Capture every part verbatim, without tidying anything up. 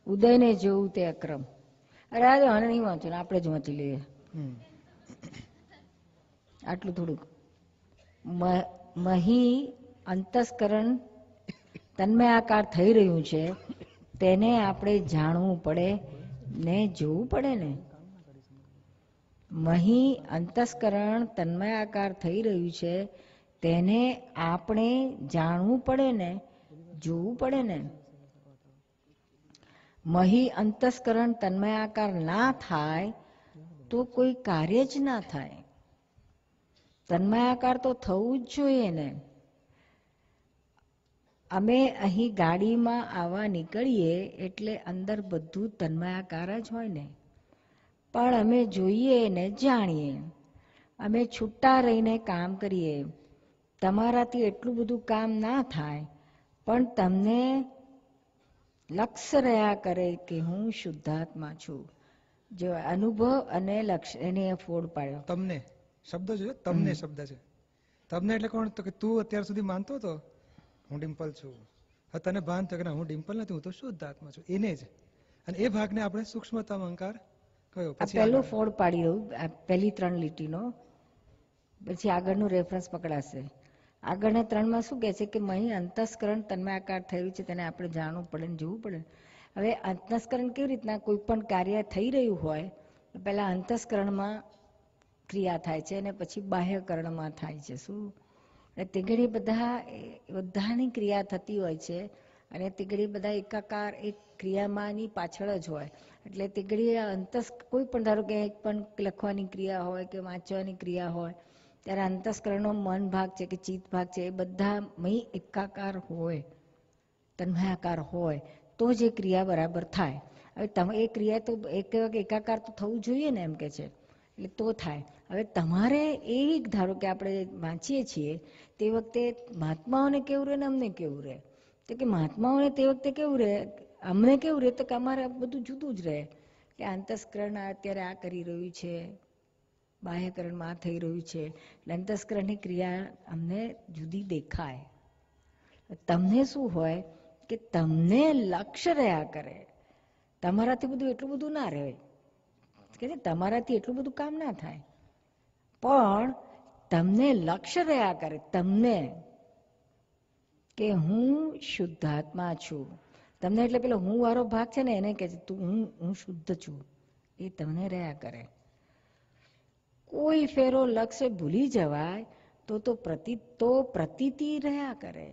ઉદયને જોવું તે અક્રમ. અરે આ આને નહીં વાંચો ને આપણે જ વાંચી લઈએ. આટલું થોડુંક. મહી અંતસ્કરણ તન્મયાકાર થઈ રહ્યું છે તેને આપણે જાણવું પડે ને જોવું પડે ને. મહી અંતસ્કરણ તન્મયાકાર થઈ રહ્યું છે તેને આપણે જાણવું પડે ને જોવું પડે ને. મહી અંતસ્કરણ તન્મયાકાર ના થાય તો કોઈ કાર્ય જ ના થાય. તન્મયાકાર તો થવું જ જોઈએ ને. અમે અહીં ગાડીમાં આવવા નીકળીએ એટલે અંદર બધું તન્મયાકાર જ હોય ને, પણ અમે જોઈએ ને જાણીએ. અમે છૂટા રહીને કામ કરીએ. તમારાથી એટલું બધું કામ ના થાય, પણ તમને લક્ષ્ય રહ્યા કરે કે હું શુદ્ધાત્મા છું. જો અનુભવ અને લક્ષ્ય એને ફોડ પાડ્યો. તમને શબ્દ છે, તમને શબ્દ છે. તમને એટલે કોણ? તો કે તું અત્યાર સુધી માનતો હતો હું ડિમ્પલ છું, હવે તને ભાન થયો કે ના હું ડિમ્પલ નથી, હું તો શુદ્ધ આત્મા છું. એને જ અને એ ભાગને આપણે સૂક્ષ્મતમ અહંકાર કયો. પછી પહેલું ફોડ પાડ્યું પહેલી ત્રણ લીટીનો, પછી આગળનું રેફરન્સ પકડાશે. આગળના ત્રણમાં શું કહે છે કે મહી અંતસ્કરણ તન્મયાકાર થયું છે તેને આપણે જાણવું પડે ને જોવું પડે. હવે અંતસ્કરણ કેવી રીતના કોઈ પણ કાર્ય થઈ રહ્યું હોય પહેલા અંતસ્કરણમાં ક્રિયા થાય છે અને પછી બાહ્યકરણમાં થાય છે. શું તે ઘડી બધા બધાની ક્રિયા થતી હોય છે અને તે ઘડી બધા એકાકાર એક ક્રિયામાંની પાછળ જ હોય. એટલે તે ઘડી અંતસ કોઈ પણ ધારો કે એક પણ લખવાની ક્રિયા હોય કે વાંચવાની ક્રિયા હોય ત્યારે અંતસ્કરણનો મન ભાગ છે કે ચિત્ત ભાગ છે એ બધા મહી એકાકાર હોય, તન્મયાકાર હોય તો જ એ ક્રિયા બરાબર થાય. હવે તમે એ ક્રિયા તો એક એકાકાર તો થવું જોઈએ ને એમ કે છે, એટલે તો થાય. હવે તમારે એ ધારો કે આપણે વાંચીએ છીએ તે વખતે મહાત્માઓને કેવું રહે ને અમને કેવું રહે? તો કે મહાત્માઓને તે વખતે કેવું રહે, અમને કેવું રહે તો કે અમારે બધું જુદું જ રહે કે અંતસ્કરણ અત્યારે આ કરી રહ્યું છે, બાહ્યકરણમાં આ થઈ રહ્યું છે, એટલે અંતસ્કરણની ક્રિયા અમને જુદી દેખાય. તમને શું હોય કે તમને લક્ષ્ય રહ્યા કરે. તમારાથી બધું એટલું બધું ના રહે કે તમારાથી એટલું બધું કામ ના થાય, પણ તમને લક્ષ્ય રહ્યા કરે તમને કે હું શુદ્ધાત્મા છું. તમને એટલે પેલો હું વાળો ભાગ છે ને એને કહે છે તું હું હું શુદ્ધ છું, એ તમને રહ્યા કરે. કોઈ ફેરો લક્ષ્ય ભૂલી જવાય તો તો પ્રતિ તો પ્રતીતિ રહ્યા કરે.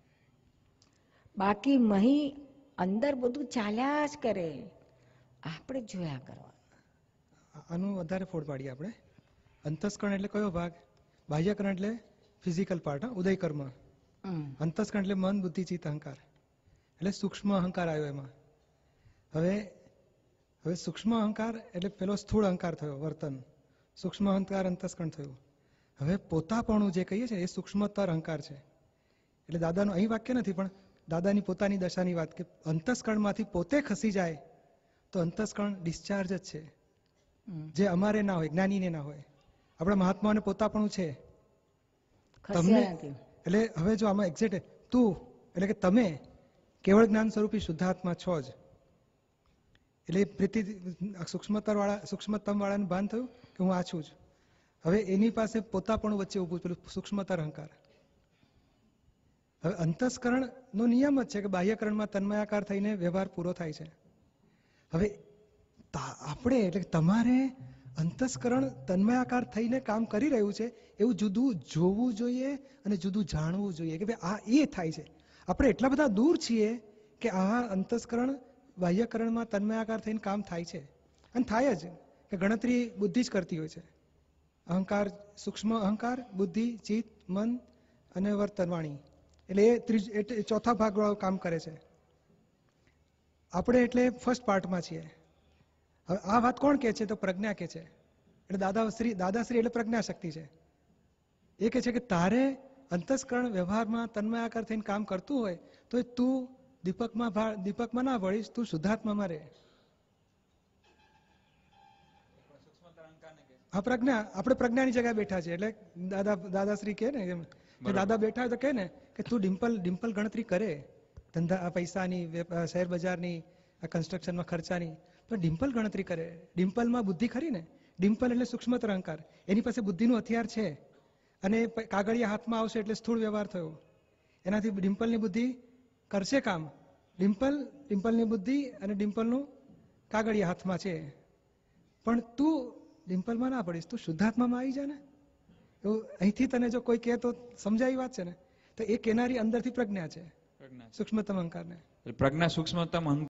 બાકી મહી અંદર બધું ચાલ્યા જ કરે, આપણે જોયા કરવા. આનું વધારે ફોડ પાડીએ આપણે. અંતસ્કરણ એટલે કયો ભાગ? બાહ્યકરણ એટલે ફિઝિકલ પાર્ટ, ઉદય કર્મ. અંતસ્કરણ એટલે મન, બુદ્ધિ, ચિત્ત, અહંકાર. એટલે સૂક્ષ્મ અહંકાર આવ્યો એમાં. હવે હવે સૂક્ષ્મ અહંકાર એટલે પેલો સ્થૂળ અહંકાર થયો, વર્તન. સૂક્ષ્મ અહંકાર અંતસ્કરણ થયું. હવે પોતાપણું જે કહીએ છીએ એ સૂક્ષ્મતર અહંકાર છે. એટલે દાદાનું અહીં વાક્ય નથી પણ દાદાની પોતાની દશાની વાત કે અંતસ્કરણમાંથી પોતે ખસી જાય તો અંતસ્કરણ ડિસ્ચાર્જ જ છે, જે અમારે ના હોય, જ્ઞાનીને ના હોય. આપણા મહાત્માઓને પોતાપણું છે તમને. એટલે હવે જો આમાં એક્ઝેક્ટ તું એટલે કે તમે કેવળ જ્ઞાન સ્વરૂપી શુદ્ધાત્મા છો જ. એટલે પ્રીતિ સૂક્ષ્મતર વાળા સૂક્ષ્મતમ વાળાનું ભાન થયું કે હું આ છું જ. હવે એની પાસે પોતાપણું વચ્ચે ઉભું પેલું સૂક્ષ્મતર અહંકાર. હવે અંતસ્કરણનો નિયમ જ છે કે બાહ્યકરણમાં તન્મયાકાર થઈને વ્યવહાર પૂરો થાય છે. હવે આપણે એટલે તમારે અંતસ્કરણ તન્મયાકાર થઈને કામ કરી રહ્યું છે એવું જુદું જોવું જોઈએ અને જુદું જાણવું જોઈએ કે ભાઈ આ એ થાય છે. આપણે એટલા બધા દૂર છીએ કે આ અંતસ્કરણ બાહ્યકરણમાં તન્મયાકાર થઈને કામ થાય છે અને થાય જ કે ગણતરી બુદ્ધિ જ કરતી હોય છે. અહંકાર, સૂક્ષ્મ અહંકાર, બુદ્ધિ, ચિત્ત, મન અને વર્તન, વાણી, એટલે એ ત્રીજ એટલે ચોથા ભાગ વાળું કામ કરે છે. આપણે એટલે ફર્સ્ટ પાર્ટમાં છીએ. હવે આ વાત કોણ કહે છે? તો પ્રજ્ઞા કહે છે. એટલે દાદાશ્રી દાદાશ્રી એટલે પ્રજ્ઞા શક્તિ છે. એ કહે છે કે તારે અંતસ્કરણ વ્યવહારમાં તન્મયાકાર થઈને કામ કરતું હોય તો તું દીપકમાં દીપકમાં ના ભળીશ, તું શુદ્ધાત્મામાં રહે. હા, પ્રજ્ઞા. આપણે પ્રજ્ઞાની જગ્યાએ બેઠા છીએ. એટલે દાદા દાદાશ્રી કહે ને એમ કે દાદા બેઠા તો કહે ને કે તું ડિમ્પલ ડિમ્પલ ગણતરી કરે ધંધા પૈસાની, શેર બજારની આ કન્સ્ટ્રક્શનમાં ખર્ચાની, તો ડિમ્પલ ગણતરી કરે. ડિમ્પલમાં બુદ્ધિ ખરી ને, ડિમ્પલ એટલે સૂક્ષ્મતર અહંકાર, એની પાસે બુદ્ધિનું હથિયાર છે અને પ- કાગળિયા હાથમાં આવશે એટલે સ્થૂળ વ્યવહાર થયો. એનાથી ડિમ્પલની બુદ્ધિ કરશે કામ. ડિમ્પલ ડિમ્પલની બુદ્ધિ અને ડિમ્પલનું કાગળિયા હાથમાં છે. પણ તું ડિમ્પલમાં ના પડીશ, તું શુદ્ધાત્મામાં આવી જા ને. એવું અહીંથી તને જો કોઈ કહે તો સમજાવી વાત છે ને. તો એ કેનારી અંદરથી પ્રજ્ઞા છે, પ્રજ્ઞા છે. સૂક્ષ્મતમ અહંકારને. એટલે પ્રજ્ઞા સૂક્ષ્મતમ